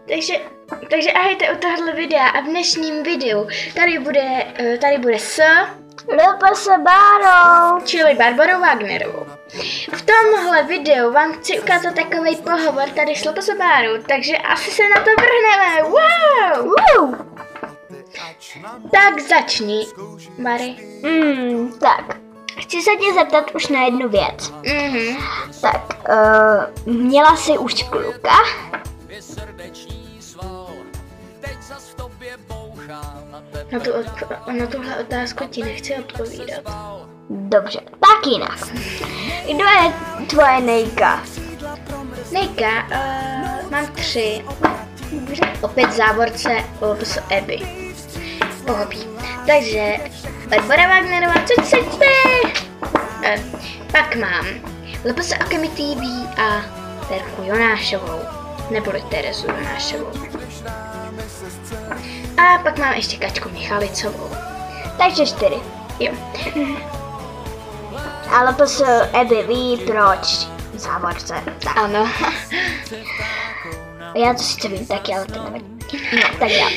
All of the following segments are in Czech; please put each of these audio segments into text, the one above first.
Takže ahojte u tohohle videa a v dnešním videu tady bude s LPS Bárou, čili Barborou Wagnerovou. V tomhle videu vám chci ukázat takový pohovor tady s LPS Bárou, takže asi se na to vrhneme. Wow! Tak začni, Bary. Tak, chci se tě zeptat už na jednu věc. Tak, měla jsi už kluka? Na tuhle otázku ti nechci odpovídat. Dobře, tak jinak. Kdo je tvoje nejka? Nejka, mám 3. Opět závorce LPS Abby. Pochopí. Takže Barbora Wagnerová, co chcete? Pak mám LPS Akemi TV a Terku Jonášovou, neboli Terezu Jonášovou. A pak mám ještě Kačku Michalicovou. Takže 4. Jo. A LPS Abby ví proč závorce. Tak. Ano. Já to sice vím taky, ale to nevím. No, tak já.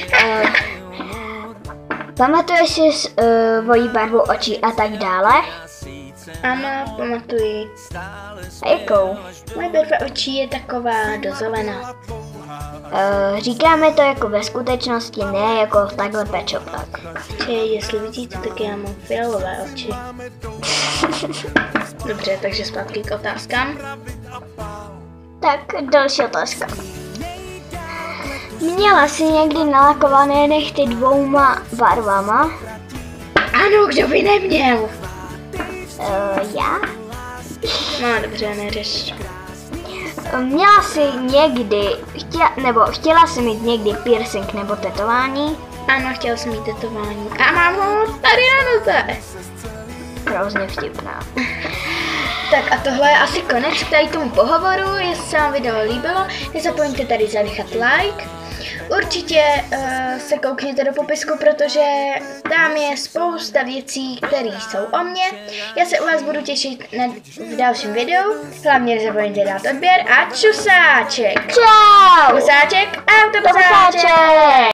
Pamatuješ si svoji barvu očí a tak dále? Ano, pamatuji. A jakou? Moje barva očí je taková do zelená. Říkáme to jako ve skutečnosti, ne jako takhle pečoplak. Jestli vidíte, tak já mám fialové oči. Dobře, takže zpátky k otázkám. Tak, další otázka. Měla jsi někdy nalakované nechty 2 barvama? Ano, kdo by neměl? Já? No dobře, neřeš. Měla jsi někdy, chtěla jsi mít někdy piercing nebo tetování? Ano, chtěla jsem mít tetování. A mám ho tady na noze. Hrozně vtipná. Tak a tohle je asi konec k tady tomu pohovoru. Jestli se vám video líbilo, nezapomeňte tady zanechat like. Určitě se koukněte do popisku, protože tam je spousta věcí, které jsou o mně. Já se u vás budu těšit v dalším videu. Hlavně nezapomeňte dát odběr a čusáček. Čau! Čusáček a autobusáček.